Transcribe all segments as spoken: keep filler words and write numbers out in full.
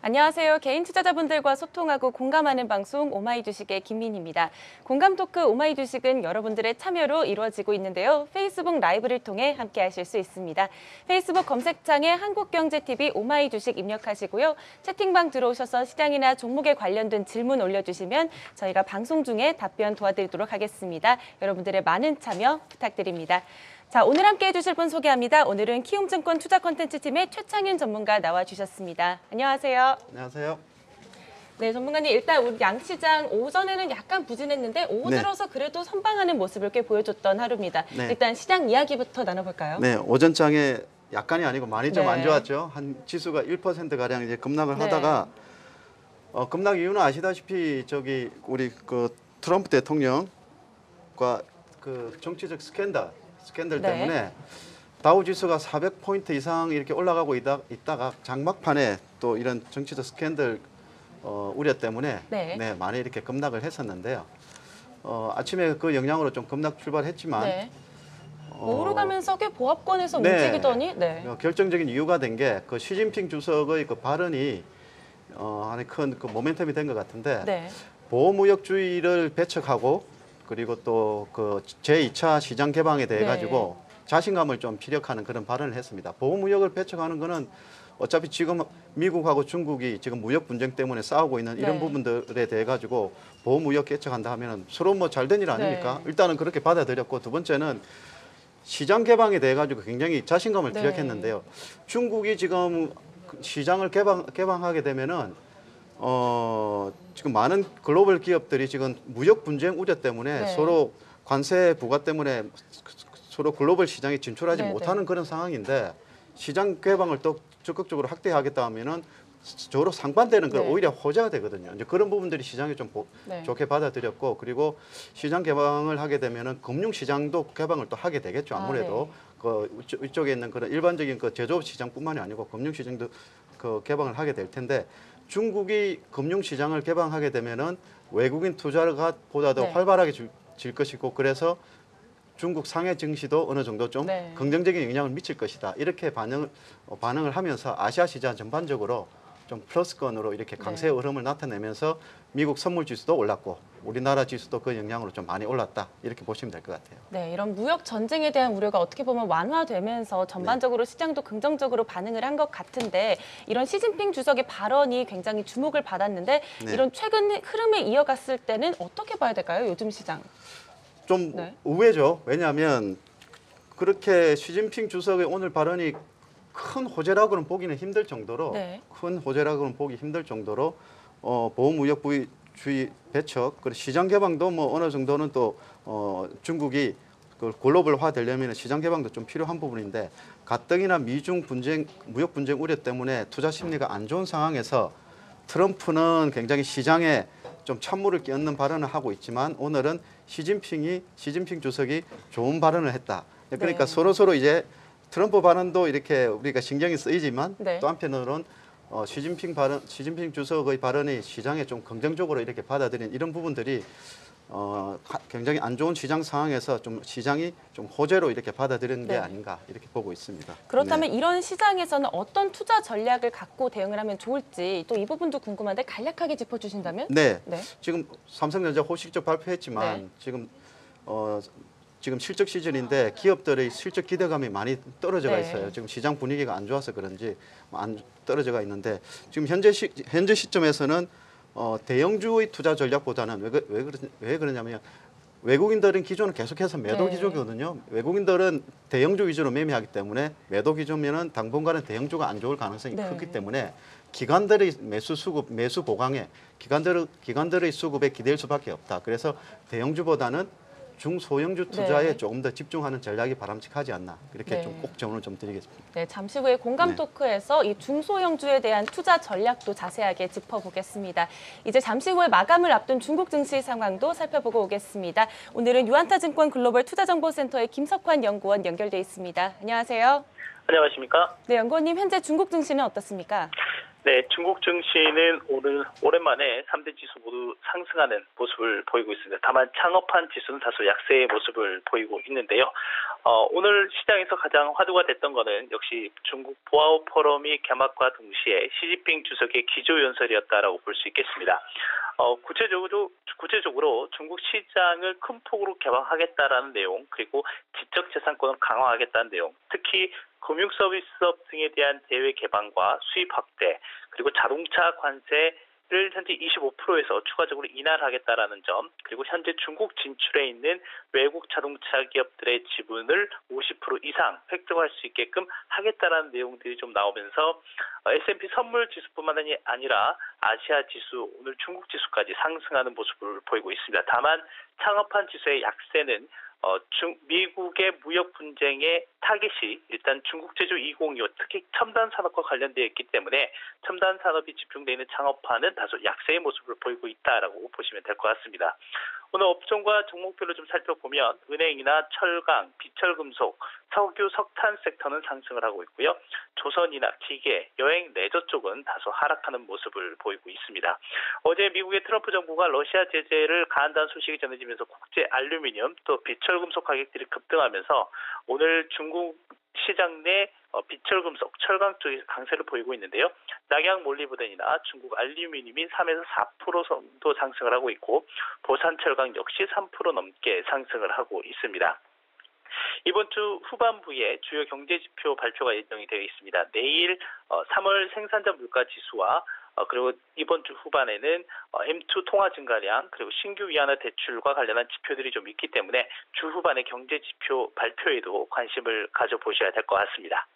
안녕하세요. 개인 투자자분들과 소통하고 공감하는 방송 오마이주식의 김민희입니다. 공감 토크 오마이주식은 여러분들의 참여로 이루어지고 있는데요. 페이스북 라이브를 통해 함께 하실 수 있습니다. 페이스북 검색창에 한국경제티비 오마이주식 입력하시고요. 채팅방 들어오셔서 시장이나 종목에 관련된 질문 올려주시면 저희가 방송 중에 답변 도와드리도록 하겠습니다. 여러분들의 많은 참여 부탁드립니다. 자, 오늘 함께 해주실 분 소개합니다. 오늘은 키움증권 투자 콘텐츠 팀의 최창윤 전문가 나와주셨습니다. 안녕하세요. 안녕하세요. 네, 전문가님 일단 우리 양시장 오전에는 약간 부진했는데 오후 네. 들어서 그래도 선방하는 모습을 꽤 보여줬던 하루입니다. 네. 일단 시장 이야기부터 나눠볼까요? 네, 오전장에 약간이 아니고 많이 좀 안 네. 좋았죠. 한 지수가 일 퍼센트 가량 이제 급락을 네. 하다가 어, 급락 이유는 아시다시피 저기 우리 그 트럼프 대통령과 그 정치적 스캔들 스캔들 네. 때문에 다우 지수가 사백 포인트 이상 이렇게 올라가고 있다, 있다가 장막판에 또 이런 정치적 스캔들 어, 우려 때문에 네. 네, 많이 이렇게 급락을 했었는데요. 어, 아침에 그 영향으로 좀 급락 출발했지만 네. 어, 오르가면서 꽤 보합권에서 네. 움직이더니 네. 어, 결정적인 이유가 된 게 그 시진핑 주석의 그 발언이 어, 하나의 큰 그 모멘텀이 된 것 같은데 네. 보호무역주의를 배척하고 그리고 또 그 제이 차 시장 개방에 대해 네. 가지고 자신감을 좀 피력하는 그런 발언을 했습니다. 보호무역을 배척하는 거는 어차피 지금 미국하고 중국이 지금 무역 분쟁 때문에 싸우고 있는 이런 네. 부분들에 대해 가지고 보호무역 개척한다 하면은 서로 뭐 잘된 일 아닙니까? 네. 일단은 그렇게 받아들였고 두 번째는 시장 개방에 대해 가지고 굉장히 자신감을 네. 피력했는데요. 중국이 지금 시장을 개방 개방하게 되면은 어 지금 많은 글로벌 기업들이 지금 무역 분쟁 우려 때문에 네. 서로 관세 부과 때문에 서로 글로벌 시장에 진출하지 네, 못하는 네. 그런 상황인데 시장 개방을 또 적극적으로 확대하겠다 하면은 저로 상반되는 건 네. 오히려 호재가 되거든요. 이제 그런 부분들이 시장이 좀 보, 네. 좋게 받아들였고 그리고 시장 개방을 하게 되면은 금융 시장도 개방을 또 하게 되겠죠. 아무래도 아, 그 이쪽- 이쪽에 있는 그런 일반적인 그 제조업 시장뿐만이 아니고 금융 시장도 그 개방을 하게 될 텐데 중국이 금융 시장을 개방하게 되면은 외국인 투자가 보다도 네. 활발하게 줄, 질 것이고 그래서 중국 상해 증시도 어느 정도 좀 네. 긍정적인 영향을 미칠 것이다. 이렇게 반응을 어, 반응을 하면서 아시아 시장 전반적으로 좀 플러스권으로 이렇게 강세 네. 흐름을 나타내면서 미국 선물 지수도 올랐고 우리나라 지수도 그 영향으로 좀 많이 올랐다. 이렇게 보시면 될 것 같아요. 네, 이런 무역 전쟁에 대한 우려가 어떻게 보면 완화되면서 전반적으로 네. 시장도 긍정적으로 반응을 한 것 같은데 이런 시진핑 주석의 발언이 굉장히 주목을 받았는데 네. 이런 최근 흐름에 이어갔을 때는 어떻게 봐야 될까요? 요즘 시장. 좀 네. 의외죠. 왜냐하면 그렇게 시진핑 주석의 오늘 발언이 큰 호재라고는 보기는 힘들 정도로 네. 큰 호재라고는 보기 힘들 정도로 어, 보호무역주의 배척 그리고 시장 개방도 뭐 어느 정도는 또 어, 중국이 그 글로벌화 되려면 시장 개방도 좀 필요한 부분인데 가뜩이나 미중 분쟁 무역 분쟁 우려 때문에 투자 심리가 안 좋은 상황에서 트럼프는 굉장히 시장에 좀 찬물을 끼얹는 발언을 하고 있지만 오늘은 시진핑이 시진핑 주석이 좋은 발언을 했다. 그러니까 네. 서로 서로 이제 트럼프 발언도 이렇게 우리가 신경이 쓰이지만 네. 또 한편으로는 어, 시진핑 발언, 시진핑 주석의 발언이 시장에 좀 긍정적으로 이렇게 받아들인 이런 부분들이 어, 가- 굉장히 안 좋은 시장 상황에서 좀 시장이 좀 호재로 이렇게 받아들이는 게 네. 아닌가 이렇게 보고 있습니다. 그렇다면 네. 이런 시장에서는 어떤 투자 전략을 갖고 대응을 하면 좋을지 또 이 부분도 궁금한데 간략하게 짚어주신다면? 네. 네. 지금 삼성전자 호실적 발표했지만 네. 지금 어, 지금 실적 시즌인데 기업들의 실적 기대감이 많이 떨어져가 네. 있어요. 지금 시장 분위기가 안 좋아서 그런지 안 떨어져가 있는데 지금 현재 시, 현재 시점에서는 어, 대형주의 투자 전략보다는 왜, 그- 왜, 그러, 왜 그러냐면 외국인들은 기존은 계속해서 매도 네. 기조거든요. 외국인들은 대형주 위주로 매매하기 때문에 매도 기조면은 당분간은 대형주가 안 좋을 가능성이 네. 크기 때문에 기관들의 매수 수급, 매수 보강에 기관들 기관들의 수급에 기댈 수밖에 없다. 그래서 대형주보다는 중소형주 투자에 네. 조금 더 집중하는 전략이 바람직하지 않나 이렇게 네. 좀 꼭 조언을 좀 드리겠습니다. 네, 잠시 후에 공감 네. 토크에서 이 중소형주에 대한 투자 전략도 자세하게 짚어보겠습니다. 이제 잠시 후에 마감을 앞둔 중국 증시 상황도 살펴보고 오겠습니다. 오늘은 유한타증권 글로벌 투자정보센터의 김석환 연구원 연결돼 있습니다. 안녕하세요. 안녕하십니까? 네, 연구원님 현재 중국 증시는 어떻습니까? 네, 중국 증시는 오늘 오랜만에 삼 대 지수 모두 상승하는 모습을 보이고 있습니다. 다만 창업한 지수는 다소 약세의 모습을 보이고 있는데요. 어, 오늘 시장에서 가장 화두가 됐던 거는 역시 중국 보아오 포럼이 개막과 동시에 시진핑 주석의 기조연설이었다라고 볼 수 있겠습니다. 어, 구체적으로, 구체적으로 중국 시장을 큰 폭으로 개방하겠다라는 내용, 그리고 지적재산권을 강화하겠다는 내용, 특히 금융서비스업 등에 대한 대외 개방과 수입 확대, 그리고 자동차 관세를 현재 이십오 퍼센트에서 추가적으로 인하하겠다라는 점, 그리고 현재 중국 진출해 있는 외국 자동차 기업들의 지분을 오십 퍼센트 이상 획득할 수 있게끔 하겠다라는 내용들이 좀 나오면서 에스 앤 피 선물 지수뿐만 아니라 아시아 지수, 오늘 중국 지수까지 상승하는 모습을 보이고 있습니다. 다만 창업한 지수의 약세는 어, 중, 미국의 무역 분쟁의 타깃이 일단 중국 제조 이천이십오, 특히 첨단 산업과 관련되어 있기 때문에 첨단 산업이 집중되어 있는 창업화는 다소 약세의 모습을 보이고 있다라고 보시면 될 것 같습니다. 오늘 업종과 종목별로 좀 살펴보면 은행이나 철강, 비철금속, 석유, 석탄 섹터는 상승을 하고 있고요. 조선이나 기계, 여행, 레저 쪽은 다소 하락하는 모습을 보이고 있습니다. 어제 미국의 트럼프 정부가 러시아 제재를 가한다는 소식이 전해지면서 국제 알루미늄 또 비철금속 가격들이 급등하면서 오늘 중국 시장 내 비철금속, 철강 쪽에 강세를 보이고 있는데요. 낙양 몰리브덴이나 중국 알루미늄이 삼에서 사 퍼센트 정도 상승을 하고 있고 보산철강 역시 삼 퍼센트 넘게 상승을 하고 있습니다. 이번 주 후반부에 주요 경제지표 발표가 예정이 되어 있습니다. 내일 삼월 생산자 물가지수와 그리고 이번 주 후반에는 엠 투 통화 증가량, 그리고 신규 위안화 대출과 관련한 지표들이 좀 있기 때문에 주 후반의 경제지표 발표에도 관심을 가져보셔야 될 것 같습니다.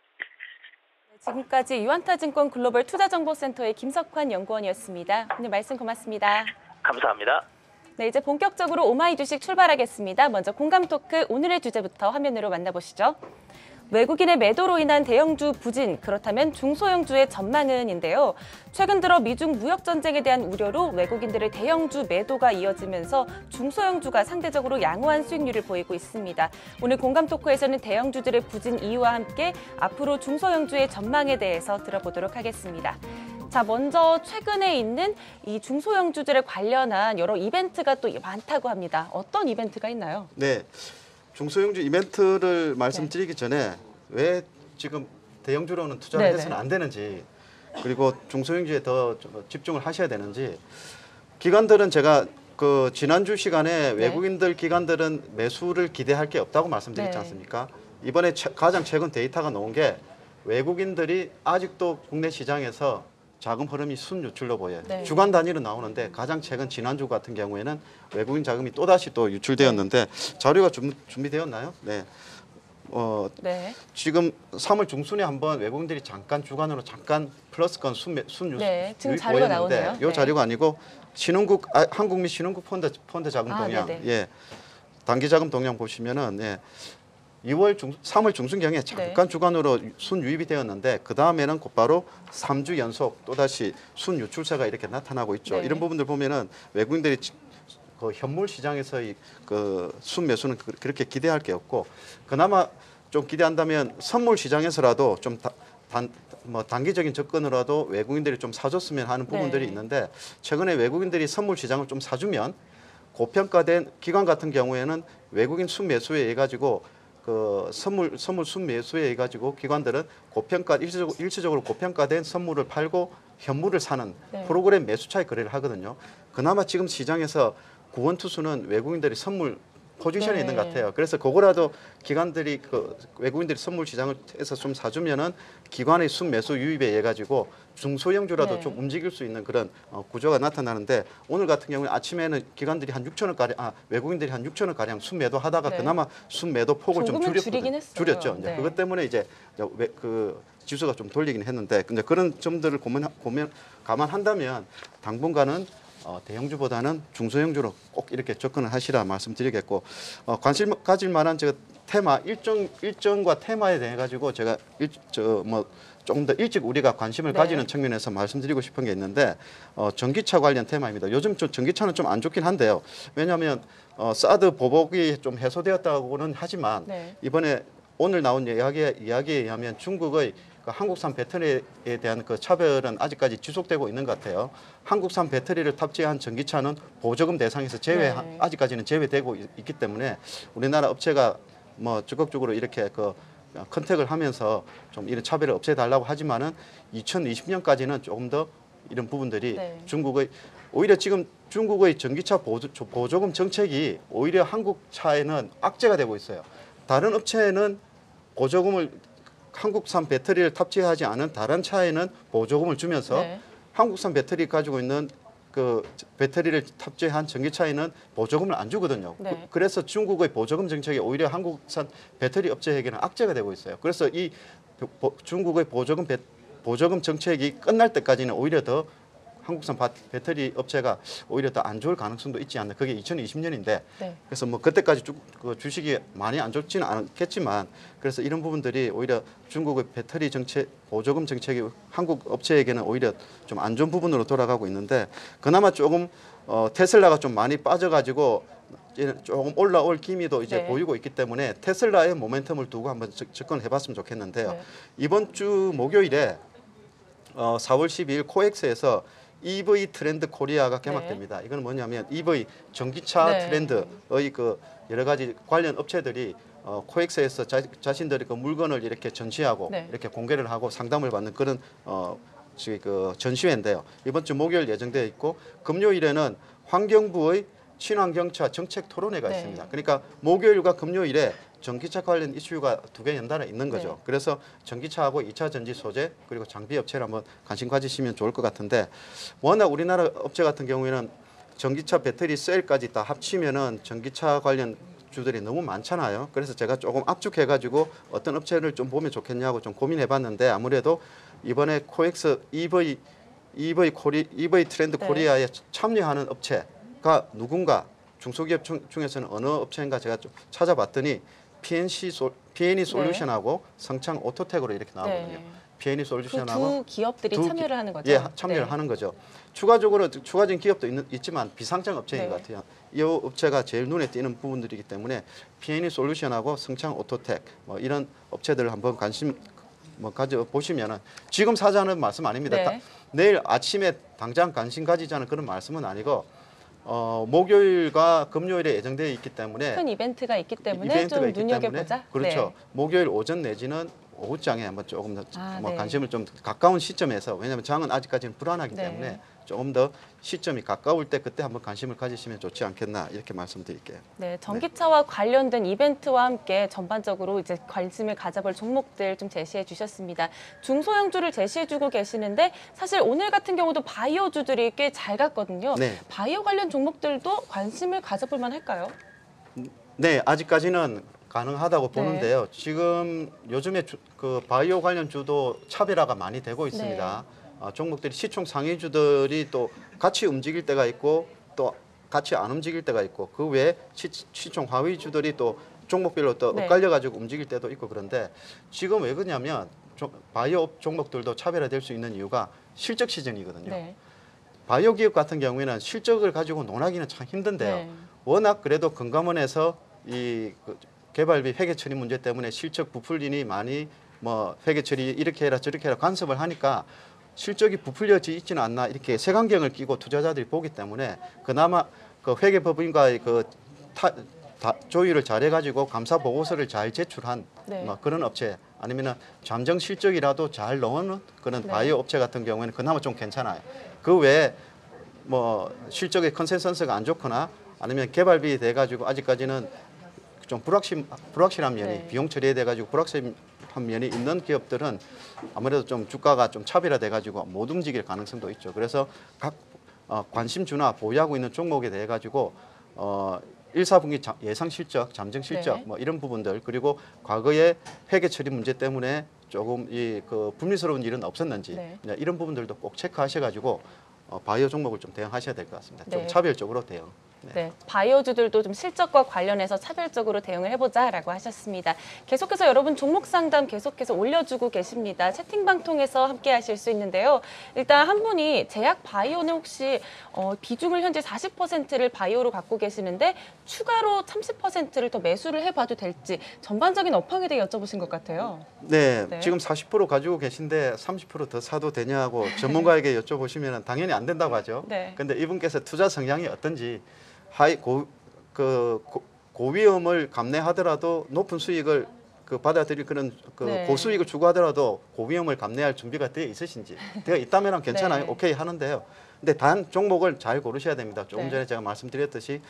지금까지 유안타증권 글로벌 투자정보센터의 김석환 연구원이었습니다. 오늘 말씀 고맙습니다. 감사합니다. 네, 이제 본격적으로 오마이 주식 출발하겠습니다. 먼저 공감 토크 오늘의 주제부터 화면으로 만나보시죠. 외국인의 매도로 인한 대형주 부진, 그렇다면 중소형주의 전망은인데요. 최근 들어 미중 무역 전쟁에 대한 우려로 외국인들의 대형주 매도가 이어지면서 중소형주가 상대적으로 양호한 수익률을 보이고 있습니다. 오늘 공감 토크에서는 대형주들의 부진 이유와 함께 앞으로 중소형주의 전망에 대해서 들어보도록 하겠습니다. 자, 먼저 최근에 있는 이 중소형주들에 관련한 여러 이벤트가 또 많다고 합니다. 어떤 이벤트가 있나요? 네. 중소형주 이벤트를 말씀드리기 전에 왜 지금 대형주로는 투자를 네네. 해서는 안 되는지, 그리고 중소형주에 더 집중을 하셔야 되는지, 기관들은 제가 그 지난주 시간에 네. 외국인들 기관들은 매수를 기대할 게 없다고 말씀드렸지 네. 않습니까? 이번에 최, 가장 최근 데이터가 나온 게 외국인들이 아직도 국내 시장에서 자금 흐름이 순유출로 보여요. 네. 주간 단위로 나오는데 가장 최근 지난주 같은 경우에는 외국인 자금이 또다시 또 유출되었는데 자료가 준, 준비되었나요? 네. 어, 네. 지금 삼월 중순에 한번 외국인들이 잠깐 주간으로 잠깐 플러스권 순, 순유 네, 지금 유입 자료가 보였는데 나오네요. 이 네. 자료가 아니고 신흥국 아, 한국 및 신흥국 펀드 펀드 자금 아, 동향, 네네. 예, 단기 자금 동향 보시면은 예, 이월 중 삼월 중순경에 잠깐 네. 주간으로 순 유입이 되었는데 그 다음에는 곧바로 삼 주 연속 또 다시 순 유출세가 이렇게 나타나고 있죠. 네. 이런 부분들 보면은 외국인들이 그 현물 시장에서의 그 순매수는 그렇게 기대할 게 없고, 그나마 좀 기대한다면 선물 시장에서라도 좀 단 뭐 단기적인 접근으로라도 외국인들이 좀 사줬으면 하는 부분들이 네. 있는데, 최근에 외국인들이 선물 시장을 좀 사주면 고평가된 기관 같은 경우에는 외국인 순매수에 의해 가지고 그 선물 선물 순매수에 의해 가지고 기관들은 고평가 일시적으로, 일시적으로 고평가된 선물을 팔고 현물을 사는 네. 프로그램 매수차익 거래를 하거든요. 그나마 지금 시장에서 구원 투수는 외국인들이 선물 포지션에 네. 있는 것 같아요. 그래서 그거라도 기관들이 그 외국인들이 선물 시장에서 좀 사주면은 기관의 순매수 유입에 의해 가지고 중소형주라도 네. 좀 움직일 수 있는 그런 어, 구조가 나타나는데, 오늘 같은 경우에 아침에는 기관들이 한 육천억 가량, 아 외국인들이 한 육천억 가량 순매도 하다가 네. 그나마 순매도 폭을 좀 조금은 줄였거든요. 줄이긴 했어요. 줄였죠. 이제 네. 그것 때문에 이제 왜, 그 지수가 좀 돌리긴 했는데, 근데 그런 점들을 고민, 고민 감안한다면 당분간은 어, 대형주보다는 중소형주로 꼭 이렇게 접근을 하시라 말씀드리겠고, 어, 관심 가질 만한 저 테마 일정 일정과 테마에 대해 가지고 제가 저 뭐 조금 더 일찍 우리가 관심을 네. 가지는 측면에서 말씀드리고 싶은 게 있는데, 어, 전기차 관련 테마입니다. 요즘 좀 전기차는 좀 안 좋긴 한데요. 왜냐하면 어, 사드 보복이 좀 해소되었다고는 하지만 네. 이번에 오늘 나온 이야기, 이야기에 의하면 중국의 그 한국산 배터리에 대한 그 차별은 아직까지 지속되고 있는 것 같아요. 한국산 배터리를 탑재한 전기차는 보조금 대상에서 제외 네. 아직까지는 제외되고 있, 있기 때문에 우리나라 업체가 뭐 적극적으로 이렇게 그 컨택을 하면서 좀 이런 차별을 없애달라고 하지만은 이천이십 년까지는 조금 더 이런 부분들이 네. 중국의 오히려 지금 중국의 전기차 보조, 보조금 정책이 오히려 한국 차에는 악재가 되고 있어요. 다른 업체는 보조금을 한국산 배터리를 탑재하지 않은 다른 차에는 보조금을 주면서 네. 한국산 배터리 가지고 있는 그 배터리를 탑재한 전기차에는 보조금을 안 주거든요. 네. 그, 그래서 중국의 보조금 정책이 오히려 한국산 배터리 업체에게는 악재가 되고 있어요. 그래서 이 보, 중국의 보조금 배, 보조금 정책이 끝날 때까지는 오히려 더 한국산 바, 배터리 업체가 오히려 더 안 좋을 가능성도 있지 않나. 그게 이천이십 년인데 네. 그래서 뭐 그때까지 주, 그 주식이 많이 안 좋지는 않겠지만 그래서 이런 부분들이 오히려 중국의 배터리 정책 보조금 정책이 한국 업체에게는 오히려 좀 안 좋은 부분으로 돌아가고 있는데 그나마 조금 어, 테슬라가 좀 많이 빠져가지고 조금 올라올 기미도 이제 네. 보이고 있기 때문에 테슬라의 모멘텀을 두고 한번 접근해봤으면 좋겠는데요. 네. 이번 주 목요일에 어, 사월 십이일 코엑스에서 이브이 트렌드 코리아가 개막됩니다. 네. 이건 뭐냐면 이브이 전기차 네. 트렌드의 그 여러 가지 관련 업체들이 어, 코엑스에서 자, 자신들의 그 물건을 이렇게 전시하고 네. 이렇게 공개를 하고 상담을 받는 그런 어, 그 전시회인데요. 이번 주 목요일 예정되어 있고 금요일에는 환경부의 친환경차 정책 토론회가 네. 있습니다. 그러니까 목요일과 금요일에 전기차 관련 이슈가 두 개 연달아 있는 거죠. 네. 그래서 전기차하고 이 차 전지 소재 그리고 장비 업체를 한번 관심 가지시면 좋을 것 같은데 워낙 우리나라 업체 같은 경우에는 전기차 배터리 셀까지 다 합치면은 전기차 관련 주들이 너무 많잖아요. 그래서 제가 조금 압축해가지고 어떤 업체를 좀 보면 좋겠냐고 좀 고민해봤는데 아무래도 이번에 코엑스 이브이 이브이 코리 이브이 트렌드 네. 코리아에 참여하는 업체가 누군가 중소기업 중, 중에서는 어느 업체인가 제가 좀 찾아봤더니 피엔씨 솔, 피엔이 솔루션하고 성창 오토텍으로 이렇게 나오거든요. 네. 피엔이 그 솔루션하고 두 기업들이 두 참여를 기- 하는 거죠. 예, 하- 참여를 네. 하는 거죠. 추가적으로 추가적인 기업도 있는, 있지만 비상장 업체인 네. 것 같아요. 이 업체가 제일 눈에 띄는 부분들이기 때문에 피엔이 솔루션하고 성창 오토텍 뭐 이런 업체들을 한번 관심 뭐 가져 보시면은 지금 사자는 말씀 아닙니다. 네. 다- 내일 아침에 당장 관심 가지자는 그런 말씀은 아니고 어, 목요일과 금요일에 예정되어 있기 때문에 큰 이벤트가 있기 때문에 이벤트가 좀 있기 눈여겨보자. 때문에 그렇죠. 네. 목요일 오전 내지는 오후장에 한번 조금 더 아, 뭐 네. 관심을 좀 가까운 시점에서 왜냐하면 장은 아직까지는 불안하기 네. 때문에 조금 더 시점이 가까울 때 그때 한번 관심을 가지시면 좋지 않겠나 이렇게 말씀드릴게요. 네, 전기차와 관련된 이벤트와 함께 전반적으로 이제 관심을 가져볼 종목들 좀 제시해 주셨습니다. 중소형주를 제시해주고 계시는데 사실 오늘 같은 경우도 바이오주들이 꽤 잘 갔거든요. 네. 바이오 관련 종목들도 관심을 가져볼 만할까요? 네, 아직까지는 가능하다고 네. 보는데요. 지금 요즘에 주, 그 바이오 관련 주도 차별화가 많이 되고 있습니다. 네. 어, 종목들이 시총 상위주들이 또 같이 움직일 때가 있고 또 같이 안 움직일 때가 있고 그 외에 시, 시총 하위주들이 또 종목별로 또 네. 엇갈려 가지고 움직일 때도 있고 그런데 지금 왜 그러냐면 조, 바이오 종목들도 차별화될 수 있는 이유가 실적 시즌이거든요. 네. 바이오 기업 같은 경우에는 실적을 가지고 논하기는 참 힘든데요. 네. 워낙 그래도 금감원에서 이 그 개발비 회계 처리 문제 때문에 실적 부풀리니 많이 뭐 회계 처리 이렇게 해라 저렇게 해라 간섭을 하니까 실적이 부풀려지 있지는 않나 이렇게 색안경을 끼고 투자자들이 보기 때문에 그나마 그 회계법인과의 그 타, 다, 조율을 잘해가지고 감사 보고서를 잘 제출한 네. 뭐 그런 업체 아니면은 잠정 실적이라도 잘 넣는 그런 네. 바이오 업체 같은 경우에는 그나마 좀 괜찮아요. 그 외에 뭐 실적의 컨센서스가 안 좋거나 아니면 개발비 돼가지고 아직까지는 좀 불확실 불확실한 면이 네. 비용 처리에 돼가지고 불확실한 면이 있는 기업들은 아무래도 좀 주가가 좀 차별화돼가지고 못 움직일 가능성도 있죠. 그래서 각 어, 관심주나 보유하고 있는 종목에 대해 가지고 어, 일, 사분기 자, 예상 실적, 잠정 실적 네. 뭐 이런 부분들 그리고 과거의 회계 처리 문제 때문에 조금 이 그 불미스러운 일은 없었는지 네. 네, 이런 부분들도 꼭 체크하셔가지고 어, 바이오 종목을 좀 대응하셔야 될 것 같습니다. 좀 네. 차별적으로 대응. 네, 바이오주들도 좀 실적과 관련해서 차별적으로 대응을 해보자라고 하셨습니다. 계속해서 여러분 종목 상담 계속해서 올려주고 계십니다. 채팅방 통해서 함께 하실 수 있는데요. 일단 한 분이 제약 바이오는 혹시 어, 비중을 현재 사십 퍼센트를 바이오로 갖고 계시는데 추가로 삼십 퍼센트를 더 매수를 해봐도 될지 전반적인 업황에 대해 여쭤보신 것 같아요. 네, 네. 지금 사십 퍼센트 가지고 계신데 삼십 퍼센트 더 사도 되냐고 전문가에게 여쭤보시면 당연히 안 된다고 하죠. 네. 근데 이분께서 투자 성향이 어떤지 하이 고, 그 고, 고위험을 감내하더라도 높은 수익을 그 받아들일 그런 그 네. 고수익을 추구하더라도 고위험을 감내할 준비가 되어 있으신지 되어 있다면 괜찮아요. 네. 오케이 하는데요. 근데 단 종목을 잘 고르셔야 됩니다. 조금 네. 전에 제가 말씀드렸듯이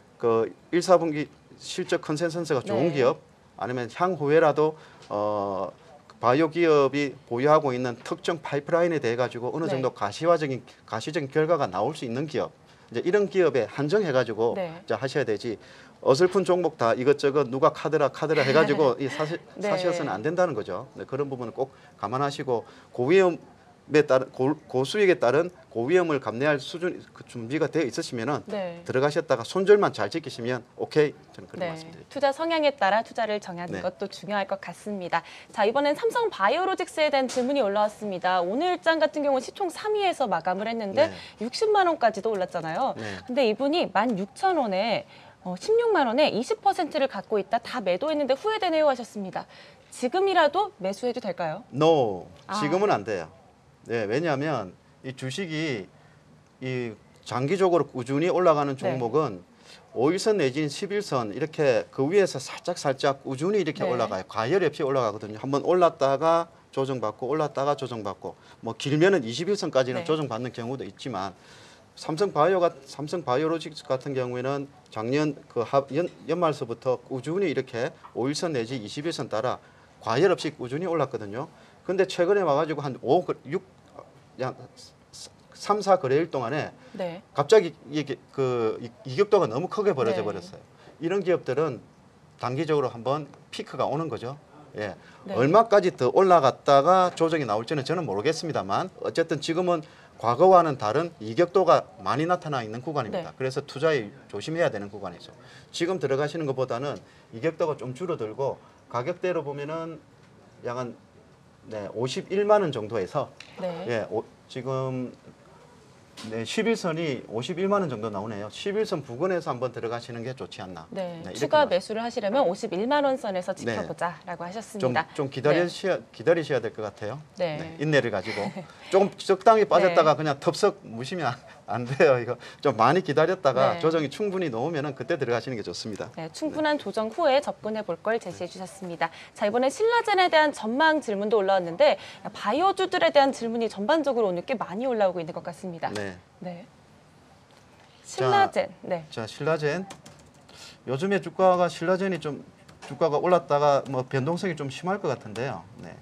그 일, 사분기 실적 컨센서스가 좋은 네. 기업 아니면 향후에라도 어 바이오 기업이 보유하고 있는 특정 파이프라인에 대해 가지고 어느 네. 정도 가시화적인 가시적인 결과가 나올 수 있는 기업 이제 이런 기업에 한정해 가지고 네. 이제 하셔야 되지 어설픈 종목 다 이것저것 누가 카드라 카드라 해 가지고 이 사실 네. 사셔서는 안 된다는 거죠. 네, 그런 부분은 꼭 감안하시고 고위험에 따른 고, 고수익에 따른 고위험을 감내할 수준 그 준비가 되어 있으시면은 네. 들어가셨다가 손절만 잘 지키시면 오케이 저는 그런 네, 말씀드립니다. 투자 성향에 따라 투자를 정하는 네. 것도 중요할 것 같습니다. 자, 이번엔 삼성 바이오로직스에 대한 질문이 올라왔습니다. 오늘 일장 같은 경우는 시총 삼 위에서 마감을 했는데 네. 육십만 원까지도 올랐잖아요. 네. 근데 이분이 만 육천 원에 어, 십육만 원에 이십 퍼센트를 갖고 있다 다 매도했는데 후회되네요 하셨습니다. 지금이라도 매수해도 될까요? No, 아. 지금은 안 돼요. 네, 왜냐하면 이 주식이 이 장기적으로 꾸준히 올라가는 종목은 오 일선 내지는 십일 선 이렇게 그 위에서 살짝 살짝 꾸준히 이렇게 네. 올라가요. 과열 없이 올라가거든요. 한번 올랐다가 조정받고 올랐다가 조정받고 뭐 길면은 이십일 선까지는 네. 조정받는 경우도 있지만 삼성 바이오가 삼성 바이오로직스 같은 경우에는 작년 그 하, 연, 연말서부터 꾸준히 이렇게 오 일선 내지 이십일 선 따라 과열 없이 꾸준히 올랐거든요. 근데 최근에 와가지고 한 오, 육, 약 삼, 사 거래일 동안에 네. 갑자기 이게 그 이- 이격도가 너무 크게 벌어져 네. 버렸어요. 이런 기업들은 단기적으로 한번 피크가 오는 거죠. 예. 네. 얼마까지 더 올라갔다가 조정이 나올지는 저는 모르겠습니다만 어쨌든 지금은 과거와는 다른 이격도가 많이 나타나 있는 구간입니다. 네. 그래서 투자에 조심해야 되는 구간이죠. 지금 들어가시는 것보다는 이격도가 좀 줄어들고 가격대로 보면은 약간 네, 오십일만 원 정도에서 네. 예, 오, 지금 네, 십일 선이 오십일만 원 정도 나오네요. 십일 선 부근에서 한번 들어가시는 게 좋지 않나. 네, 이렇게 추가 말- 매수를 하시려면 오십일만 원 선에서 네. 지켜보자라고 좀, 하셨습니다. 좀 기다리셔야, 기다리셔야 될 것 같아요. 네. 인내를 가지고. 조금 적당히 빠졌다가 네. 그냥 텁석 무시면 안- 안 돼요. 이거 좀 많이 기다렸다가 네. 조정이 충분히 놓으면 그때 들어가시는 게 좋습니다. 네, 충분한 조정 후에 접근해 볼 걸 제시해 주셨습니다. 자, 이번에 신라젠에 대한 전망 질문도 올라왔는데 바이오주들에 대한 질문이 전반적으로 오늘 꽤 많이 올라오고 있는 것 같습니다. 네. 네. 신라젠. 네. 자, 신라젠. 요즘에 주가가 신라젠이 좀 주가가 올랐다가 뭐 변동성이 좀 심할 것 같은데요. 네.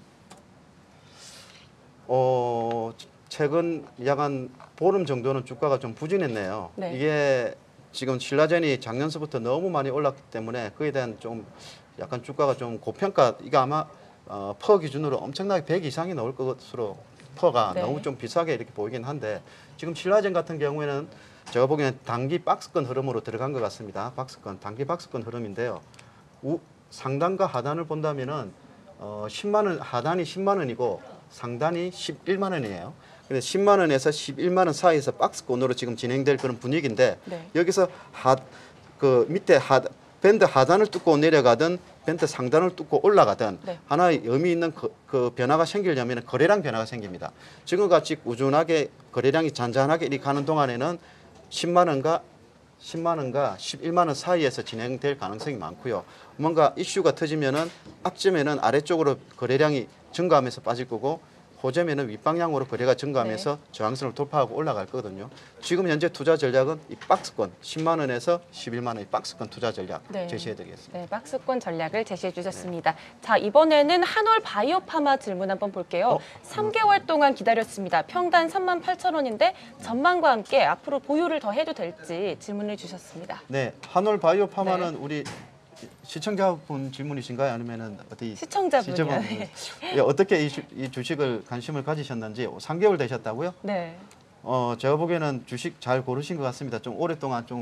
어, 최근 약간 보름 정도는 주가가 좀 부진했네요. 네. 이게 지금 신라젠이 작년서부터 너무 많이 올랐기 때문에 그에 대한 좀 약간 주가가 좀 고평가. 이거 아마 어, 퍼 기준으로 엄청나게 백 이상이 나올 것으로 퍼가 네. 너무 좀 비싸게 이렇게 보이긴 한데 지금 신라젠 같은 경우에는 제가 보기에는 단기 박스권 흐름으로 들어간 것 같습니다. 박스권, 단기 박스권 흐름인데요. 우, 상단과 하단을 본다면은 어, 십만 원 하단이 십만 원이고 상단이 십일만 원이에요. 근데 십만 원에서 십일만 원 사이에서 박스권으로 지금 진행될 그런 분위기인데 네. 여기서 하 그 밑에 하 밴드 하단을 뚫고 내려가든 밴드 상단을 뚫고 올라가든 네. 하나의 의미 있는 그, 그 변화가 생기려면 거래량 변화가 생깁니다. 지금같이 꾸준하게 거래량이 잔잔하게 이렇게 가는 동안에는 십만 원과 십만 원과 십일만 원 사이에서 진행될 가능성이 많고요. 뭔가 이슈가 터지면은 악점에는 아래쪽으로 거래량이 증가하면서 빠질 거고 호재면은 윗방향으로 거래가 증가하면서 저항선을 돌파하고 올라갈 거거든요. 지금 현재 투자 전략은 이 박스권 십만 원에서 십일만 원의 박스권 투자 전략 네. 제시해 드리겠습니다. 네, 박스권 전략을 제시해 주셨습니다. 자, 이번에는 한올 바이오파마 질문 한번 볼게요. 어? 삼 개월 동안 기다렸습니다. 평단 삼만 팔천 원인데 전망과 함께 앞으로 보유를 더 해도 될지 질문을 주셨습니다. 네, 한올 바이오파마는 우리 시청자분 질문이신가요? 아니면은 어디 시청자분이요. 시청자분? 네. 예, 어떻게 이, 주, 이 주식을 관심을 가지셨는지 삼 개월 되셨다고요? 네. 어, 제가 보기에는 주식 잘 고르신 것 같습니다. 좀 오랫동안 좀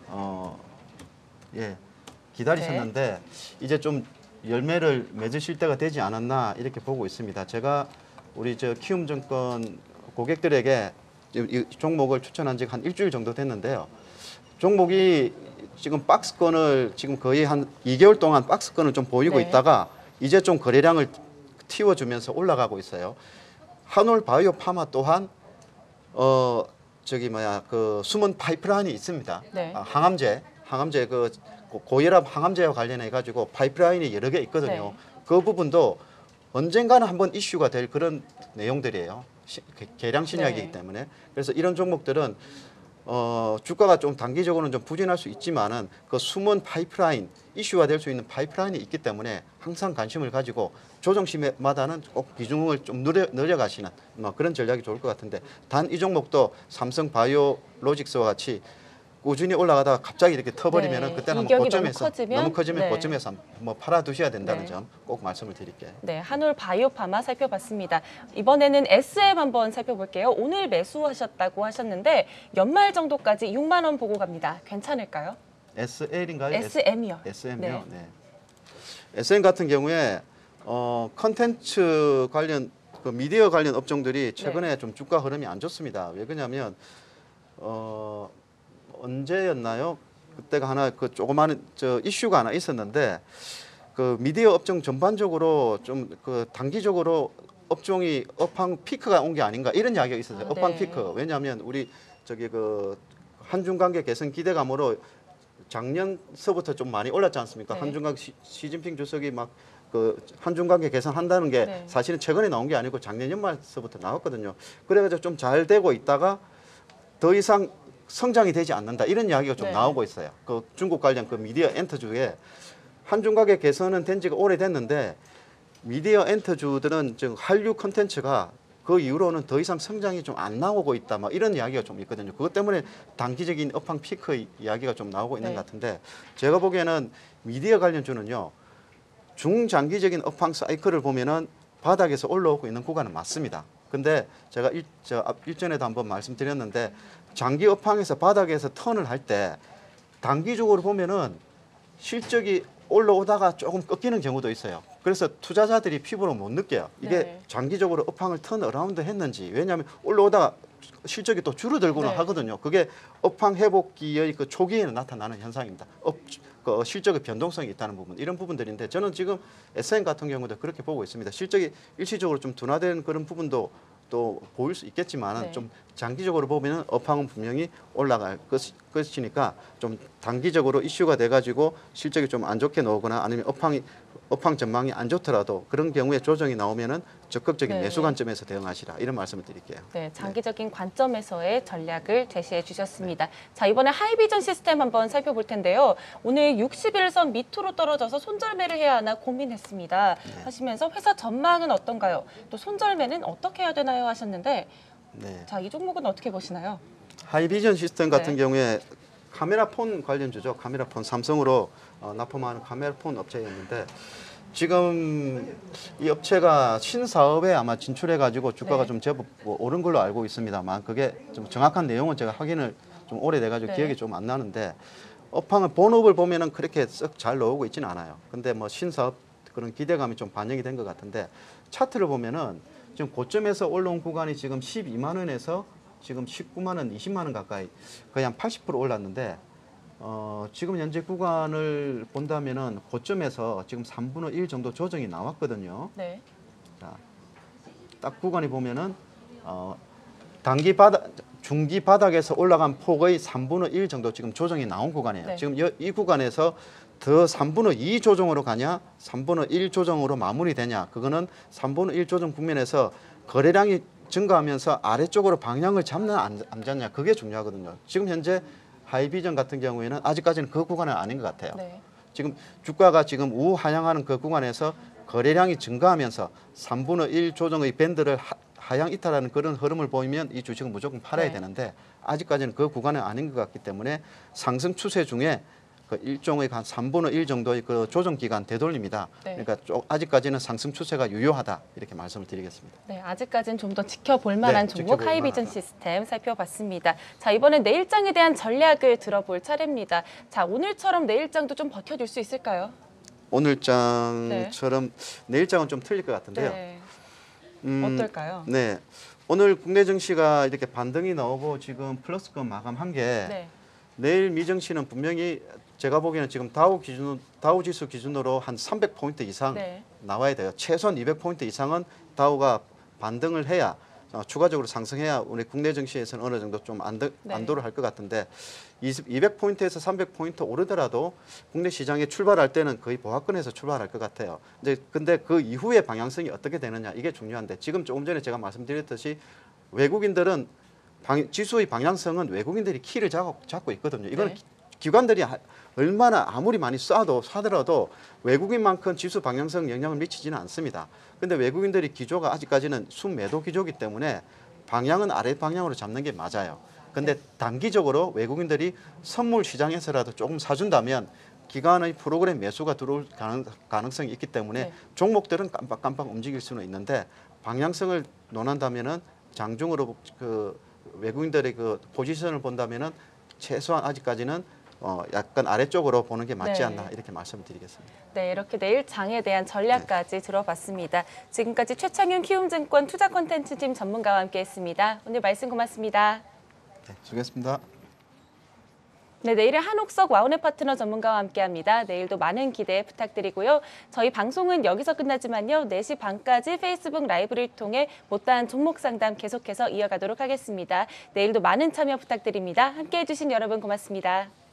어, 예, 기다리셨는데 이제 좀 열매를 맺으실 때가 되지 않았나 이렇게 보고 있습니다. 제가 우리 저 키움증권 고객들에게 이 종목을 추천한 지 한 일주일 정도 됐는데요. 종목이 지금 박스권을 지금 거의 한 이 개월 동안 박스권을 좀 보이고 네. 있다가 이제 좀 거래량을 틔워주면서 올라가고 있어요. 한올 바이오 파마 또한 어 저기 뭐야 그 숨은 파이프라인이 있습니다. 네. 아, 항암제, 항암제 그 고혈압 항암제와 관련해 가지고 파이프라인이 여러 개 있거든요. 네. 그 부분도 언젠가는 한번 이슈가 될 그런 내용들이에요. 시, 계량 신약이기 네. 때문에. 그래서 이런 종목들은 어, 주가가 좀 단기적으로는 좀 부진할 수 있지만은 그 숨은 파이프라인, 이슈가 될 수 있는 파이프라인이 있기 때문에 항상 관심을 가지고 조정 시마다는 꼭 비중을 좀 늘려, 늘려가시는 뭐 그런 전략이 좋을 것 같은데 단 이 종목도 삼성 바이오로직스와 같이 꾸준히 올라가다가 갑자기 이렇게 터버리면은 네, 그때는 한번 이격이 고점에서 너무 커지면, 너무 커지면 네. 고점에서 뭐 팔아 두셔야 된다는 네. 점 꼭 말씀을 드릴게요. 네, 한올 바이오파마 살펴봤습니다. 이번에는 에스엠 한번 살펴볼게요. 오늘 매수하셨다고 하셨는데 연말 정도까지 육만 원 보고 갑니다. 괜찮을까요? 에스엘인가요? 에스엠이요. 에스엠이요. 네. 에스엠 같은 경우에 어 컨텐츠 관련 그 미디어 관련 업종들이 최근에 네. 좀 주가 흐름이 안 좋습니다. 왜 그러냐면 어 언제였나요? 그때가 하나 그 조그마한 저 이슈가 하나 있었는데 그 미디어 업종 전반적으로 좀 그 단기적으로 업종이 업황 피크가 온 게 아닌가 이런 이야기가 있었어요. 아, 업황 네. 피크. 왜냐하면 우리 저기 그 한중 관계 개선 기대감으로 작년서부터 좀 많이 올랐지 않습니까? 네. 한중 관계 시, 시진핑 주석이 막 그 한중 관계 개선한다는 게 네. 사실은 최근에 나온 게 아니고 작년 연말서부터 나왔거든요. 그래가지고 좀 잘 되고 있다가 더 이상 성장이 되지 않는다 이런 이야기가 좀 네. 나오고 있어요. 그 중국 관련 그 미디어 엔터주에 한중 관계 개선은 된 지가 오래됐는데 미디어 엔터주들은 지금 한류 콘텐츠가 그 이후로는 더 이상 성장이 좀 안 나오고 있다 막 이런 이야기가 좀 있거든요. 그것 때문에 단기적인 업황 피크 이야기가 좀 나오고 있는 네. 것 같은데 제가 보기에는 미디어 관련주는요. 중장기적인 업황 사이클을 보면은 바닥에서 올라오고 있는 구간은 맞습니다. 근데 제가 일, 저 앞- 일전에도 한번 말씀드렸는데 장기 업황에서 바닥에서 턴을 할 때 단기적으로 보면은 실적이 올라오다가 조금 꺾이는 경우도 있어요. 그래서 투자자들이 피부로 못 느껴요. 이게 네. 장기적으로 업황을 턴 어라운드 했는지. 왜냐하면 올라오다가 실적이 또 줄어들고는 네. 하거든요. 그게 업황 회복기의 그 초기에는 나타나는 현상입니다. 업, 그 실적의 변동성이 있다는 부분, 이런 부분들인데 저는 지금 에스엠 같은 경우도 그렇게 보고 있습니다. 실적이 일시적으로 좀 둔화된 그런 부분도 또 보일 수 있겠지만 네. 좀 장기적으로 보면은 업황은 분명히 올라갈 것, 것이니까 좀 단기적으로 이슈가 돼가지고 실적이 좀 안 좋게 나오거나 아니면 업황이 업황 전망이 안 좋더라도 그런 경우에 조정이 나오면은 적극적인 네. 매수 관점에서 대응하시라 이런 말씀을 드릴게요. 네, 장기적인 관점에서의 전략을 제시해 주셨습니다. 자, 이번에 하이비전 시스템 한번 살펴볼 텐데요. 오늘 육십 일선 밑으로 떨어져서 손절매를 해야 하나 고민했습니다. 네. 하시면서 회사 전망은 어떤가요? 또 손절매는 어떻게 해야 되나요? 하셨는데 네. 자, 이 종목은 어떻게 보시나요? 하이비전 시스템 같은 네. 경우에 카메라 폰 관련주죠. 카메라 폰 삼성으로 어, 납품하는 카메라 폰 업체였는데 지금 이 업체가 신사업에 아마 진출해 가지고 주가가 네. 좀 제법 뭐 오른 걸로 알고 있습니다만 그게 좀 정확한 내용은 제가 확인을 좀 오래돼 가지고 네. 기억이 좀 안 나는데 업황을 본업을 보면은 그렇게 썩 잘 나오고 있지는 않아요. 근데 뭐 신사업 그런 기대감이 좀 반영이 된 것 같은데 차트를 보면은 지금 고점에서 올라온 구간이 지금 십이만 원에서 지금 십구만 원, 이십만 원 가까이 거의 한 팔십 퍼센트 올랐는데 어, 지금 현재 구간을 본다면은 고점에서 지금 삼분의 일 정도 조정이 나왔거든요. 네. 자, 딱 구간이 보면은 어, 단기 바닥, 중기 바닥에서 올라간 폭의 삼분의 일 정도 지금 조정이 나온 구간이에요. 네. 지금 여, 이 구간에서 더 삼분의 이 조정으로 가냐, 삼분의 일 조정으로 마무리되냐, 그거는 삼분의 일 조정 국면에서 거래량이 증가하면서 아래쪽으로 방향을 잡나 안, 안 잡냐, 그게 중요하거든요. 지금 현재 하이비전 같은 경우에는 아직까지는 그 구간은 아닌 것 같아요. 네. 지금 주가가 지금 우하향하는 그 구간에서 거래량이 증가하면서 삼분의 일 조정의 밴드를 하, 하향 이탈하는 그런 흐름을 보이면 이 주식은 무조건 팔아야 네. 되는데 아직까지는 그 구간은 아닌 것 같기 때문에 상승 추세 중에 그 일종의 한 삼분의 일 정도의 그 조정 기간 되돌립니다. 네. 그러니까 좀 아직까지는 상승 추세가 유효하다 이렇게 말씀을 드리겠습니다. 네, 아직까지는 좀 더 지켜볼 만한 네, 종목 지켜볼 하이비전 만하다. 시스템 살펴봤습니다. 자, 이번엔 내일장에 대한 전략을 들어볼 차례입니다. 자, 오늘처럼 내일장도 좀 버텨줄 수 있을까요? 오늘장처럼 내일장은 좀 틀릴 것 같은데요. 네. 음, 어떨까요? 네, 오늘 국내 증시가 이렇게 반등이 나오고 지금 플러스권 마감한 게 네. 내일 미증시는 분명히 제가 보기에는 지금 다우 기준 다우 지수 기준으로 한 삼백 포인트 이상 네. 나와야 돼요. 최소한 이백 포인트 이상은 다우가 반등을 해야 어, 추가적으로 상승해야 우리 국내 증시에서는 어느 정도 좀 안도, 네. 안도를 할 것 같은데 이백 포인트에서 삼백 포인트 오르더라도 국내 시장에 출발할 때는 거의 보합권에서 출발할 것 같아요. 이제 근데 그 이후의 방향성이 어떻게 되느냐 이게 중요한데 지금 조금 전에 제가 말씀드렸듯이 외국인들은 방, 지수의 방향성은 외국인들이 키를 잡고, 잡고 있거든요. 이건 네. 기관들이 하- 얼마나 아무리 많이 쏴도 사더라도 외국인만큼 지수 방향성 영향을 미치지는 않습니다. 근데 외국인들이 기조가 아직까지는 순매도 기조이기 때문에 방향은 아래 방향으로 잡는 게 맞아요. 근데 네. 단기적으로 외국인들이 선물 시장에서라도 조금 사준다면 기관의 프로그램 매수가 들어올 가능, 가능성이 있기 때문에 네. 종목들은 깜빡깜빡 움직일 수는 있는데 방향성을 논한다면은 장중으로 그 외국인들의 그 포지션을 본다면은 최소한 아직까지는 어 약간 아래쪽으로 보는 게 맞지 네. 않나 이렇게 말씀드리겠습니다. 네, 이렇게 내일장에 대한 전략까지 들어봤습니다. 지금까지 최창윤 키움증권 투자 콘텐츠팀 전문가와 함께했습니다. 오늘 말씀 고맙습니다. 네, 수고했습니다. 네, 내일은 한옥석 와우넷 파트너 전문가와 함께합니다. 내일도 많은 기대 부탁드리고요. 저희 방송은 여기서 끝나지만요. 네 시 반까지 페이스북 라이브를 통해 못다한 종목 상담 계속해서 이어가도록 하겠습니다. 내일도 많은 참여 부탁드립니다. 함께해 주신 여러분 고맙습니다.